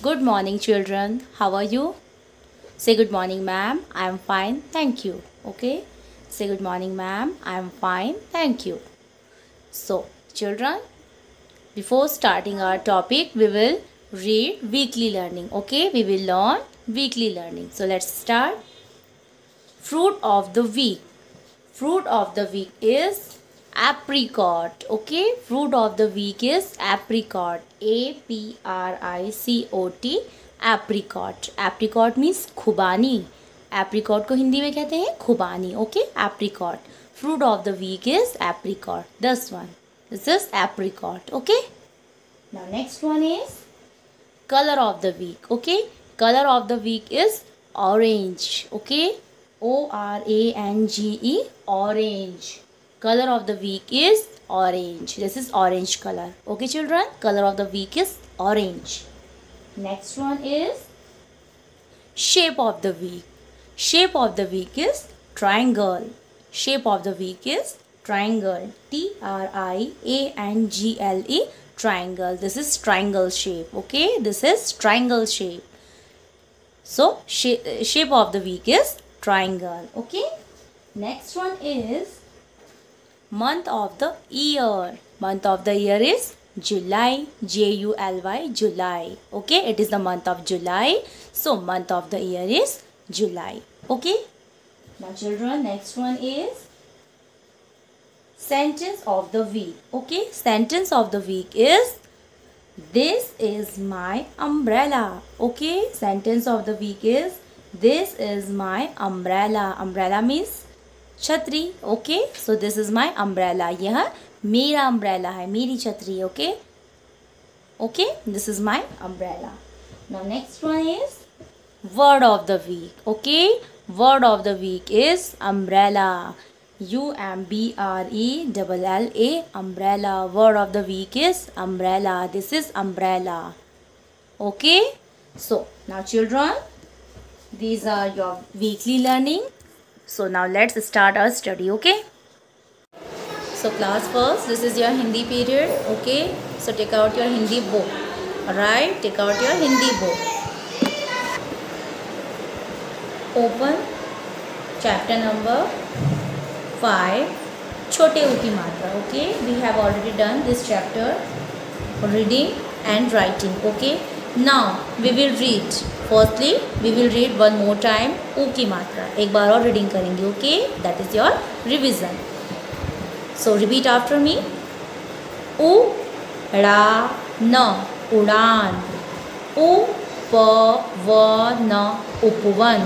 Good morning, children. How are you? Say good morning, ma'am. I am fine. Thank you. Okay? Say good morning, ma'am. I am fine. Thank you. So, children, before starting our topic, we will read weekly learning. Okay? We will learn weekly learning. So, let's start. Fruit of the week. Fruit of the week is apricot. Okay? Fruit of the week is apricot. APRICOT. Apricot. Apricot means खुबानी. Apricot को हिंदी में कहते हैं खुबानी. Okay? Apricot. Fruit of the week is apricot. This one. This is apricot. Okay? Now next one is color of the week. Okay? Color of the week is orange. Okay? ORANGE. Orange. Color of the week is orange. This is orange color. Okay, children? Color of the week is orange. Next one is shape of the week. Shape of the week is triangle. Shape of the week is triangle. TRIANGLE. Triangle. This is triangle shape. Okay? This is triangle shape. So, shape of the week is triangle. Okay? Next one is month of the year. Month of the year is July. JULY. July. Okay? It is the month of July. So, month of the year is July. Okay? Now, children, next one is sentence of the week. Okay? Sentence of the week is this is my umbrella. Okay? Sentence of the week is this is my umbrella. Umbrella means छतरी. Okay? So this is my umbrella. यह मेरा umbrella है, मेरी छतरी. Okay? Okay? This is my umbrella. Now next one is word of the week. Okay? Word of the week is umbrella. UMBRELLA. Umbrella. Word of the week is umbrella. This is umbrella. Okay? So now children, these are your weekly learning. So now let's start our study. Okay? So class first, this is your Hindi period. Okay? So take out your Hindi book. Alright? Take out your Hindi book. Open chapter number 5. छोटे ऊ की मात्रा. Okay? We have already done this chapter. Reading and writing. Okay? Now we will read. Firstly, we will read one more time ऊ की मात्रा. एक बार और reading करेंगे. Okay? That is your revision. So repeat after me. उड़ान. उड़ान. उपवन. उपवन.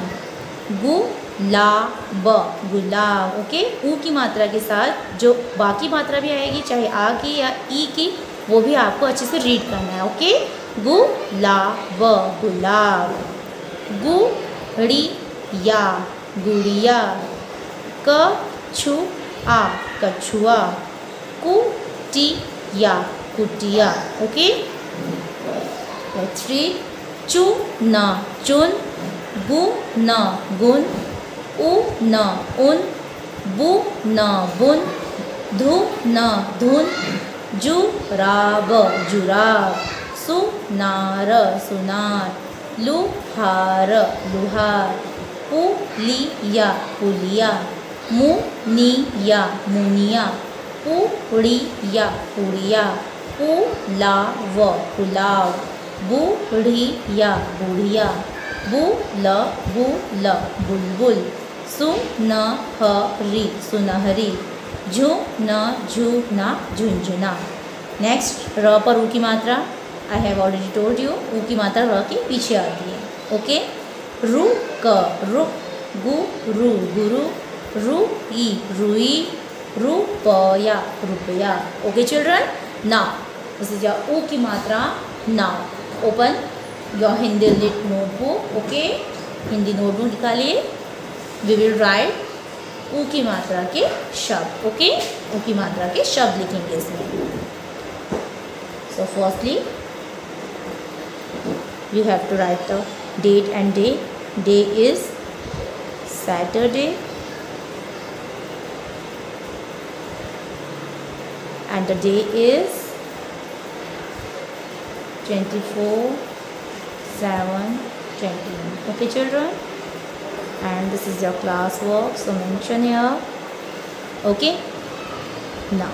गुलाब. गुलाब. ओके? ऊ की मात्रा के साथ जो बाकी मात्रा भी आएगी, चाहे आ की या ई की, वो भी आपको अच्छे से रीड करना है. ओके? गुलाब. गुलाब. गुड़िया. गुड़िया. कछुआ. कछुआ. कुटिया. कुटिया. ओके? Let's read. चुन. चुन. गुन. गुन. उन. उन. बुन. बुन. धुन. धुन. जुराब. जुराब. सुनार. सुनार. लुहार. लुहार. पुलिया. पुलिया. मुनिया. मुनिया. पुड़िया. पुड़िया. पुलाव. पुलाव. बुढ़िया. बुढ़िया. बुल. बुल. बुलबुल. सुनहरी. सुनहरी. झुन. झुना. झुंझुना. नेक्स्ट र पर ऊ की मात्रा. I have already told you ऊ की मात्रा र के पीछे आती है. ओके? रुक. रुक. गुरु. गुरु. रुई. रुई. रुपया. रुपया. Okay children? Now this is your ऊ की मात्रा. Now open your Hindi lit notebook. Okay? Hindi notebook निकालिए. वी विल राइट ऊ की मात्रा के शब्द. ओके? ऊ की मात्रा के शब्द लिखेंगे इसमें. So firstly, you have to write the date and day. Day is Saturday and the day is 24 7:21. Okay, children? And this is your class work, so mention here. Okay? Now,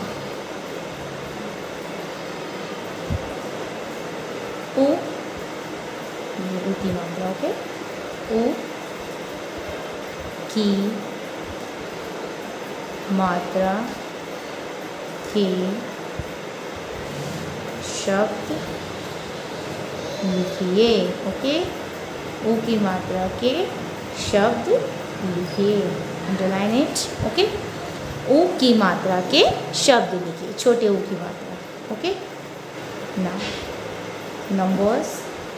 ऊ, ये ऊ की मात्रा, ओके? ऊ की मात्रा के शब्द लिखिए। ओके, ऊ की मात्रा के शब्द लिखिए। Underline it. ओके, ऊ की मात्रा के शब्द लिखिए, छोटे ऊ की मात्रा। Okay, now numbers.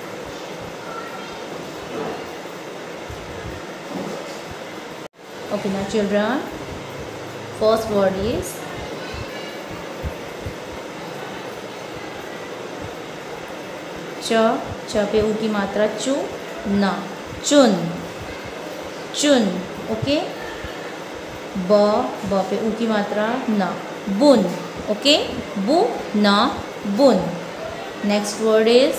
Okay, now children, first word is च पे ऊ की मात्रा चु न, चुन, चुन। ओके, ब पे ऊ की मात्रा न, बुन। ओके, बु न बुन। नेक्स्ट वर्ड इज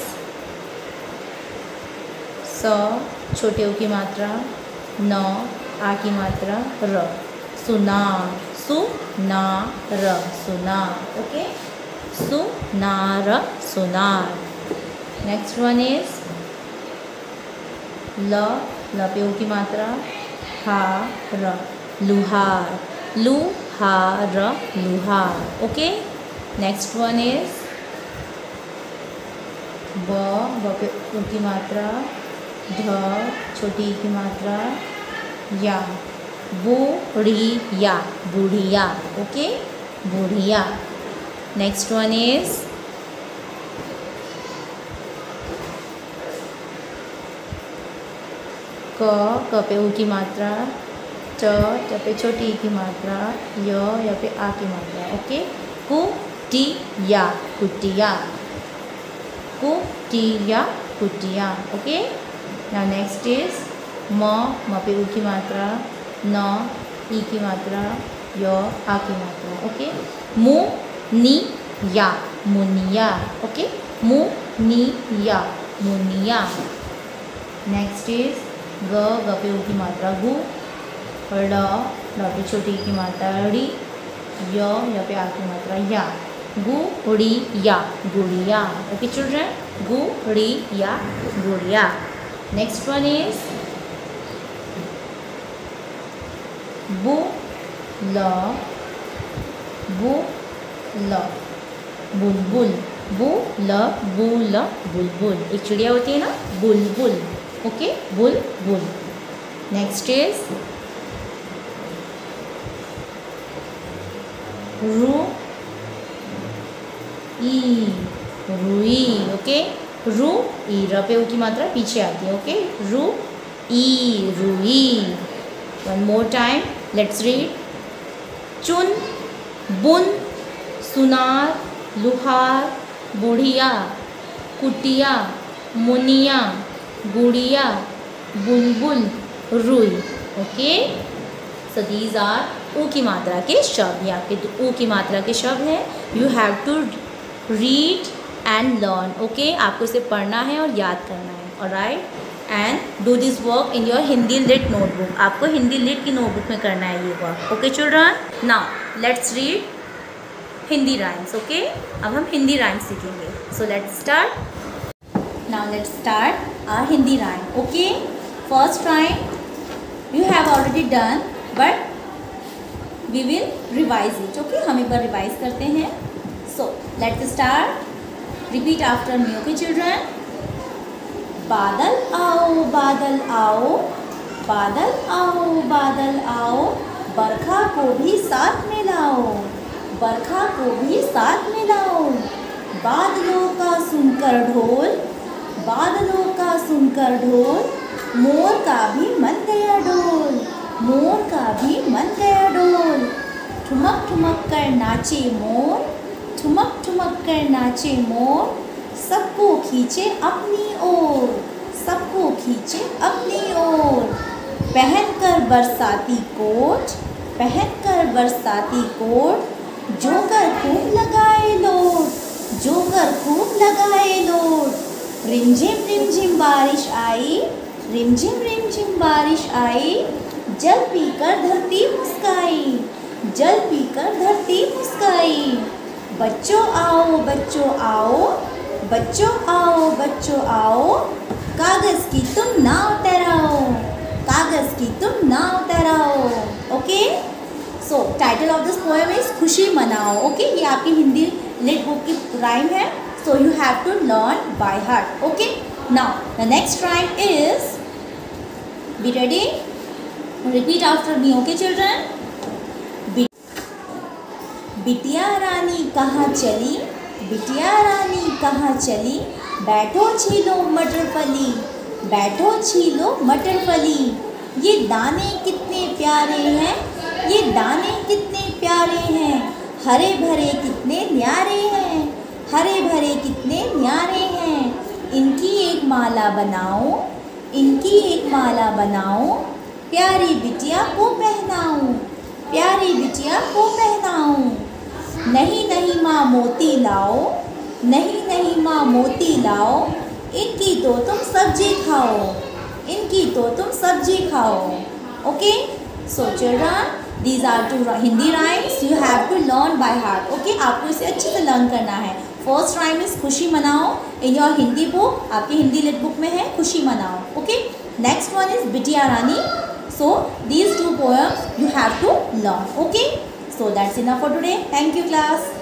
स, छोटे ऊ की मात्रा न, आ की मात्रा र, सुनार, सुनार, सुनार। ओके, सुनार, सुनार। नेक्स्ट वन इज ल पे ऊ की मात्रा हा र, लुहार, लुहार, लुहार। ओके, नेक्स्ट वन इज ब पे ऊ की मात्रा ढ, छोटी ई की मात्रा या, बूढ़िया, बूढ़िया। ओके, बूढ़िया। नेक्स्ट वन इज क पे ऊ की मात्रा ट पे छोटी ई की मात्रा य पे आ की मात्रा। ओके, कुटिया, कुटिया, कुटिया, कुटिया। ओके, नाउ नेक्स्ट इज म पे ऊ की मात्रा न, ई की मात्रा य, आ की मात्रा। ओके, मुनिया, मुनिया। ओके, मुनिया, मुनिया। नेक्स्ट इज ग पे ऊ की मात्रा गु, ड़ पे छोटी ई की मात्रा ड़ी, य पे आ की मात्रा या, गुड़िया, गुड़िया। ओके चिल्ड्रन, गुड़िया, गुड़िया। नेक्स्ट वन इज बु ल, बुलबुल, बुल, बुलबुल। एक चिड़िया होती है ना, बुलबुल। Okay, Bulbul. नेक्स्ट इज रू ई, रुई। ओके, रू ई, र पे ऊ की मात्रा पीछे आती है। ओके, रू ई, रुई। One more time, let's read. चुन, बुन, सुनार, लुहार, बुढ़िया, कुटिया, मुनिया, गुड़िया, बुलबुल, रुई। ओके, सो दीज आर ऊ की मात्रा के शब्द। ये आपके ऊ की मात्रा के शब्द हैं। You have to read and learn. Okay, आपको इसे पढ़ना है और याद करना है। Alright, and do this work in your Hindi lit notebook. आपको हिंदी लिट की नोटबुक में करना है ये work. Okay children, now let's read Hindi rhymes. Okay, अब हम हिंदी राइम्स सीखेंगे। So let's start. Now let's start our Hindi rhyme. Okay, first rhyme you have already done, but we will revise it. Okay, हम एक बार रिवाइज करते हैं। So let's start, repeat after me. Okay children, बादल आओ, बादल आओ, बादल आओ, बादल आओ, बरखा को भी साथ में लाओ, बरखा को भी साथ में लाओ। बादलों का सुनकर ढोल, बादलों का सुनकर ढोल, मोर का भी मन गया डोल, मोर का भी मन गया डोल। ठुमक ठुमक कर नाचे मोर, ठुमक ठुमक कर नाचे मोर, सबको खींचे अपनी ओर, सबको खींचे अपनी ओर। पहनकर बरसाती कोट, पहनकर बरसाती कोट, जोकर खूब लगाए लोट, जोकर खूब लगाए लोट। रिमझिम बारिश आई, रिमझिम बारिश आई, जल पीकर धरती मुस्काई, जल पीकर धरती मुस्काई। बच्चों आओ बच्चों आओ, बच्चों आओ बच्चों आओ, कागज़ की तुम नाव तैराओ, कागज़ की तुम नाव तैराओ। Okay, so title of this poem is खुशी मनाओ। ओके, ये आपकी हिंदी लिट बुक की राइम है, so you have to learn by heart. Okay, now the next rhyme is, be ready, repeat after me. Okay children, बिटिया रानी कहाँ चली, बिटिया रानी कहाँ चली, बैठो छीलो मटर फली, बैठो छीलो मटर फली। ये दाने कितने प्यारे हैं, ये दाने कितने प्यारे हैं, हरे भरे कितने न्यारे हैं, हरे भरे कितने न्यारे हैं। इनकी एक माला बनाओ, इनकी एक माला बनाओ, प्यारी बिटिया को पहनाऊं, प्यारी बिटिया को पहनाऊं। नहीं नहीं माँ मोती लाओ, नहीं नहीं माँ मोती लाओ, इनकी तो तुम सब्जी खाओ, इनकी तो तुम सब्जी खाओ। Okay, so children, these are 2 Hindi rhymes, you have to learn by heart. Okay, आपको इसे अच्छे से लर्न करना है। फर्स्ट राइम इज खुशी मनाओ, इन योर हिंदी बुक, आपकी हिंदी लिट बुक में है खुशी मनाओ। ओके, नेक्स्ट वन इज बिटिया रानी। So these 2 poems you have to learn. Okay, so that's enough for today. Thank you class.